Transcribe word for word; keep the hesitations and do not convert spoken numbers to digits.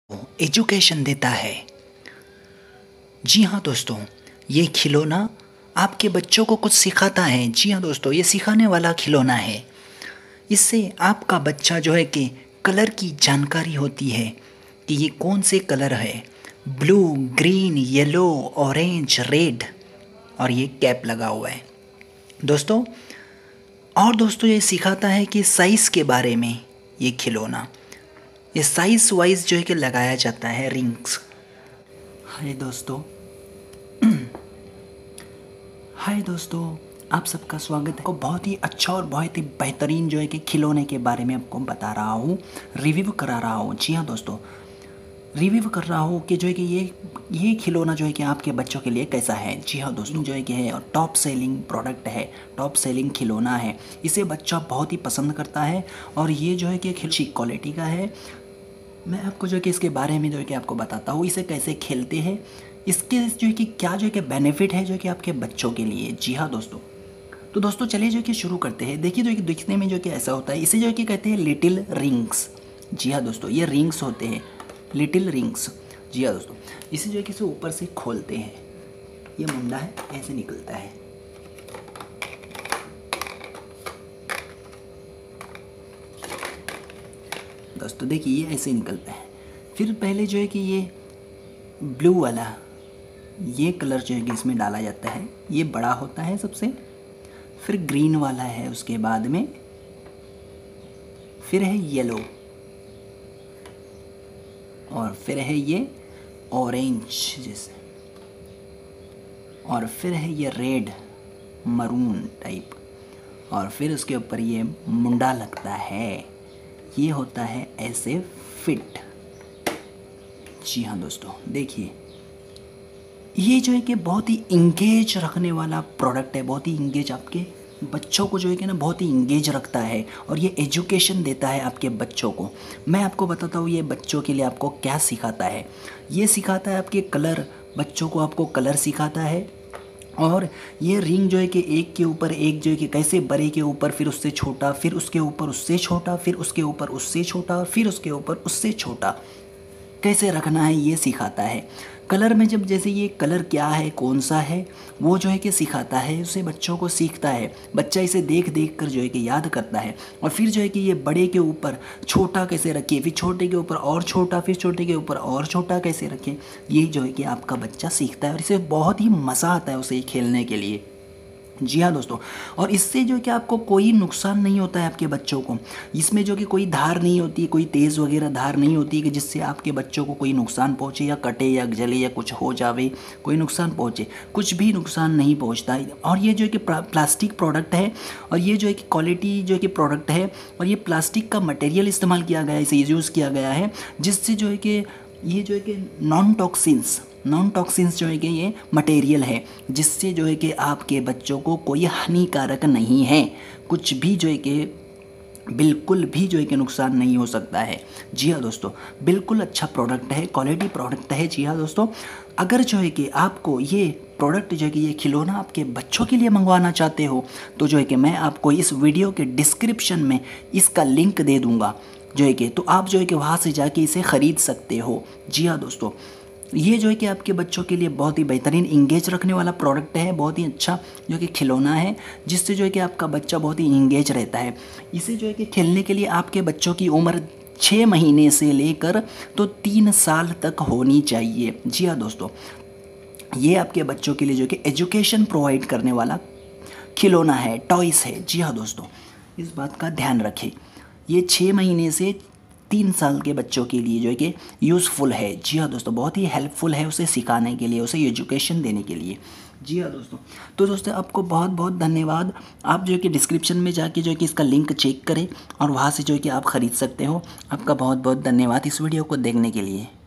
Education देता है। जी हाँ दोस्तों, ये खिलौना आपके बच्चों को कुछ सिखाता है। जी हाँ दोस्तों, ये सिखाने वाला खिलौना है। इससे आपका बच्चा जो है कि कलर की जानकारी होती है कि ये कौन से कलर है, blue, green, yellow, orange, red, और ये कैप लगा हुआ है दोस्तों। और दोस्तों ये सिखाता है कि साइज़ के बारे में। ये खिलौना ये साइज़ वाइज जो है कि लगाया जाता है, रिंग्स। हाय दोस्तों हाय दोस्तों आप सबका स्वागत है। को बहुत ही अच्छा और बहुत ही बेहतरीन जो है कि खिलौने के बारे में आपको बता रहा हूँ, रिव्यू करा रहा हूँ। जी हाँ दोस्तों, रिव्यू कर रहा हूँ कि जो है कि ये ये खिलौना जो है कि आपके बच्चों के लिए कैसा है। जी हाँ दोस्तों, जो है कि है और टॉप सेलिंग प्रोडक्ट है, टॉप सेलिंग खिलौना है। इसे बच्चा बहुत ही पसंद करता है और ये जो है कि अच्छी क्वालिटी का है। मैं आपको जो है कि इसके बारे में जो है कि आपको बताता हूँ, इसे कैसे खेलते हैं, इसके जो है कि क्या जो है कि बेनिफिट है जो है कि आपके बच्चों के लिए। जी हाँ दोस्तों, तो दोस्तों चलिए जो कि शुरू करते हैं। देखिए जो कि दिखने में जो कि ऐसा होता है, इसे जो है कि कहते हैं लिटिल रिंग्स। जी हाँ दोस्तों, ये रिंग्स होते हैं, लिटिल रिंग्स। जी हाँ दोस्तों, इसे जो है कि इसे ऊपर से खोलते हैं, ये मुंडा है, ऐसे निकलता है। दोस्तों देखिए ये ऐसे निकलता है। फिर पहले जो है कि ये ब्लू वाला ये कलर जो है कि इसमें डाला जाता है, ये बड़ा होता है सबसे। फिर ग्रीन वाला है उसके बाद में, फिर है येलो, और फिर है ये ऑरेंज जैसे, और फिर है ये रेड मरून टाइप, और फिर उसके ऊपर ये मुंडा लगता है। ये होता है ऐसे फिट। जी हाँ दोस्तों, देखिए ये जो है कि बहुत ही इंगेज रखने वाला प्रोडक्ट है, बहुत ही इंगेज, आपके बच्चों को जो है कि ना बहुत ही इंगेज रखता है और ये एजुकेशन देता है आपके बच्चों को। मैं आपको बताता हूँ ये बच्चों के लिए आपको क्या सिखाता है। ये सिखाता है आपके कलर, बच्चों को आपको कलर सिखाता है। और ये रिंग जो है कि एक के ऊपर एक जो है कि कैसे बड़े के ऊपर फिर उससे छोटा, फिर उसके ऊपर उससे छोटा, फिर उसके ऊपर उससे छोटा, और फिर उसके ऊपर उससे छोटा कैसे रखना है, ये सिखाता है। कलर में जब जैसे ये कलर क्या है, कौन सा है, वो जो है कि सिखाता है, उसे बच्चों को सीखता है। बच्चा इसे देख देख कर जो है कि याद करता है। और फिर जो है कि ये बड़े के ऊपर छोटा कैसे रखिए, फिर छोटे के ऊपर और छोटा, फिर छोटे के ऊपर और छोटा कैसे रखें, ये जो है कि आपका बच्चा सीखता है और इसे बहुत ही मज़ा आता है उसे खेलने के लिए। जी हाँ दोस्तों, और इससे जो कि आपको कोई नुकसान नहीं होता है आपके बच्चों को। इसमें जो कि कोई धार नहीं होती, कोई तेज़ वगैरह धार नहीं होती कि जिससे आपके बच्चों को कोई नुकसान पहुँचे या कटे या जले या कुछ हो जावे, कोई नुकसान पहुँचे, कुछ भी नुकसान नहीं पहुँचता है। और ये जो है कि प्लास्टिक प्रोडक्ट है, और ये जो है कि क्वालिटी जो है कि प्रोडक्ट है, और ये प्लास्टिक का मटेरियल इस्तेमाल किया गया है, इसे यूज़ किया गया है, जिससे जो है कि ये जो है कि नॉन टॉक्सिन्स नॉन टॉक्सिन्स जो है कि ये मटेरियल है, जिससे जो है कि आपके बच्चों को कोई हानिकारक नहीं है, कुछ भी जो है कि बिल्कुल भी जो है कि नुकसान नहीं हो सकता है। जी हाँ दोस्तों, बिल्कुल अच्छा प्रोडक्ट है, क्वालिटी प्रोडक्ट है। जी हाँ दोस्तों, अगर जो है कि आपको ये प्रोडक्ट जो है कि ये खिलौना आपके बच्चों के लिए मंगवाना चाहते हो, तो जो है कि मैं आपको इस वीडियो के डिस्क्रिप्शन में इसका लिंक दे दूँगा, जो है कि तो आप जो है कि वहाँ से जाके इसे ख़रीद सकते हो। जी हाँ दोस्तों, ये जो है कि आपके बच्चों के लिए बहुत ही बेहतरीन इंगेज रखने वाला प्रोडक्ट है, बहुत ही अच्छा जो कि खिलौना है, जिससे जो है कि आपका बच्चा बहुत ही इंगेज रहता है। इसे जो है कि खेलने के लिए आपके बच्चों की उम्र छः महीने से लेकर तो तीन साल तक होनी चाहिए। जी हाँ दोस्तों, ये आपके बच्चों के लिए जो कि एजुकेशन प्रोवाइड करने वाला खिलौना है, टॉयस है। जी हाँ दोस्तों, इस बात का ध्यान रखें, ये छः महीने से तीन साल के बच्चों के लिए जो है कि यूज़फुल है। जी हाँ दोस्तों, बहुत ही हेल्पफुल है उसे सिखाने के लिए, उसे एजुकेशन देने के लिए। जी हाँ दोस्तों, तो दोस्तों आपको बहुत बहुत धन्यवाद। आप जो है कि डिस्क्रिप्शन में जाके जो है कि इसका लिंक चेक करें और वहाँ से जो है कि आप ख़रीद सकते हो। आपका बहुत बहुत धन्यवाद इस वीडियो को देखने के लिए।